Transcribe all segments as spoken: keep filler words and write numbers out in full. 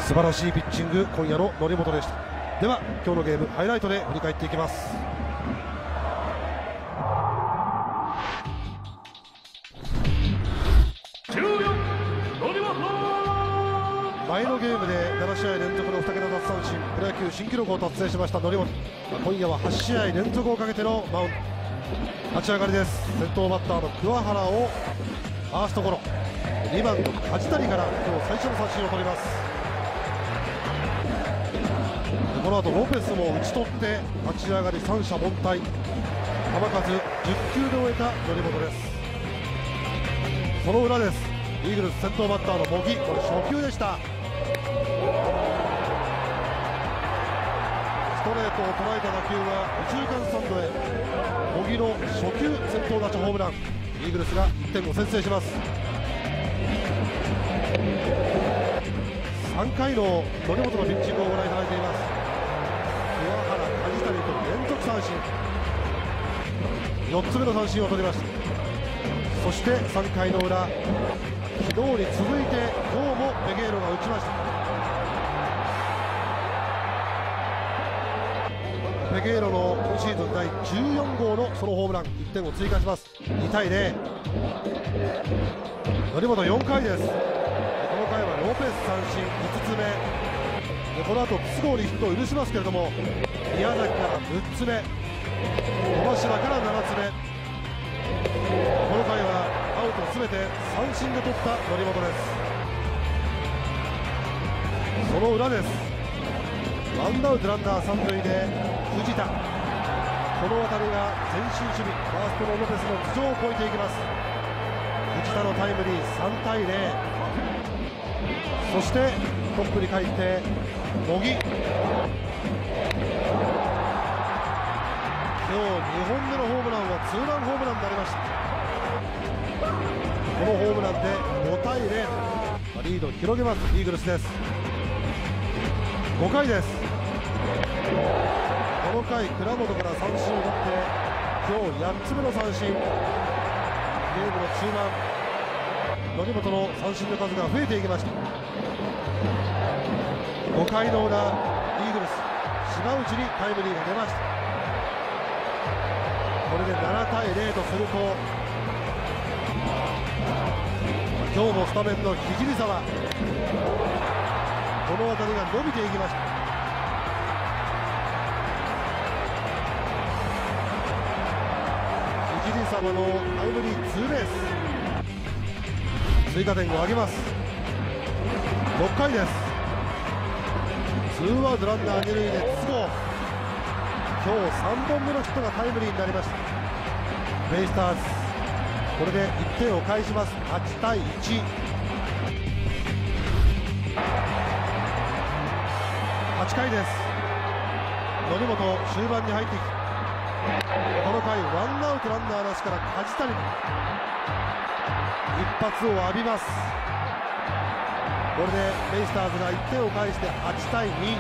素晴らしいピッチング、今夜の則本でした。では今日のゲームハイライトで振り返っていきます。前のゲームでななしあい連続のにけた奪三振、プロ野球新記録を達成しました則本。今夜ははちしあい連続をかけてのマウンド。立ち上がりです。先頭バッターの桑原をファーストゴロ、にばんの梶谷から今日最初の三振を取ります。この後ロペスも打ち取って立ち上がり三者凡退、球数じゅっきゅうで終えた則本です。その裏です。イーグルス先頭バッターの茂木、これ初球でした。ストレートを捉えた打球が右中間スタンドへ。茂木の初球先頭打者ホームラン、イーグルスがいってんを先制します。さんかいの則本のピッチングをご覧いただいています。桑原、梶谷と連続三振、よっつめの三振を取りました。そしてさんかいの裏、昨日に続いて今日もペゲーロが打ちました。ペゲーロの今シーズンだいじゅうよんごうのソロホームラン、いってんを追加します。にたいぜろ、則本よんかいです。この回はロペス三振いつつめで、この後筒香にヒットを許しますけれども、宮崎からむっつめ、小柱からななつめ、この回はアウトすべて三振で取った則本です。その裏です。ワンアウトランナーさんるいで藤田、この当たりが前進守備、ファーストのロペスの頭上を越えていきます。藤田のタイムリーさんたいぜろ、そしてトップに帰って茂木、今日にほんめのホームランはツーランホームランになりました。このホームランでごたいぜろ、リードを広げますイーグルスです。ごかいです。この回倉本から三振を取って今日やっつめの三振、ゲームの中盤則本の三振の数が増えていきました。ごかいの裏、イーグルス島内にタイムリーが出ました。これでななたいぜろとすると、今日もスタメンの聖沢、この当たりが伸びていきました。聖沢のタイムリーツーベース、追加点を挙げます。ろっかいです。ツーアウトランナーにるいで筒香、今日さんぼんめのヒットがタイムリーになりました。ベイスターズこれでいってんを返します。はちたいいち、はちかいです。則本終盤に入ってき、この回ワンアウトランナーなしから梶谷に一発を浴びます。これでベイスターズがいってんを返してはちたいに。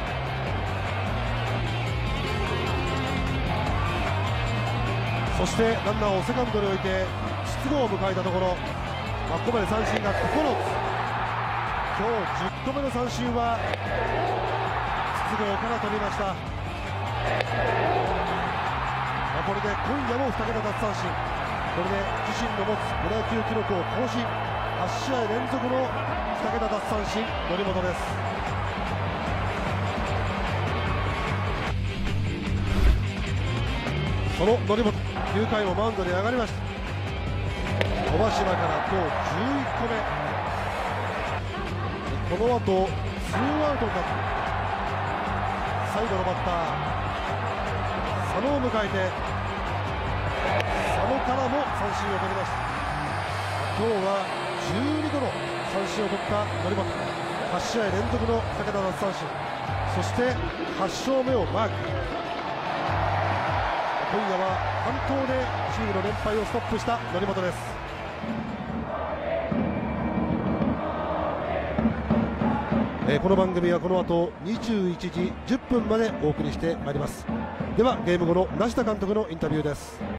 そしてランナーをセカンドに置いて出塁を迎えたところ、まあ、ここまで三振がここのつ、今日じゅっこめの三振は出塁から取りました。まあ、これで今夜もにけた奪三振、これで自身の持つプロ野球記録を更新、はちしあい連続のにけた奪三振則本です。その則本きゅうかいもマウンドに上がりました。小柱から今日じゅういっこめ、この後ツーアウトになって最後のバッター佐野を迎えて、佐野からも三振を取りました。今日はじゅうにこの三振を取った則本、はちしあい連続のにけた奪三振、そしてはっしょうめをマーク。今夜は完投でチームの連敗をストップした則本です。えー、この番組はこの後にじゅういちじじゅっぷんまでお送りしてまいります。ではゲーム後の梨田監督のインタビューです。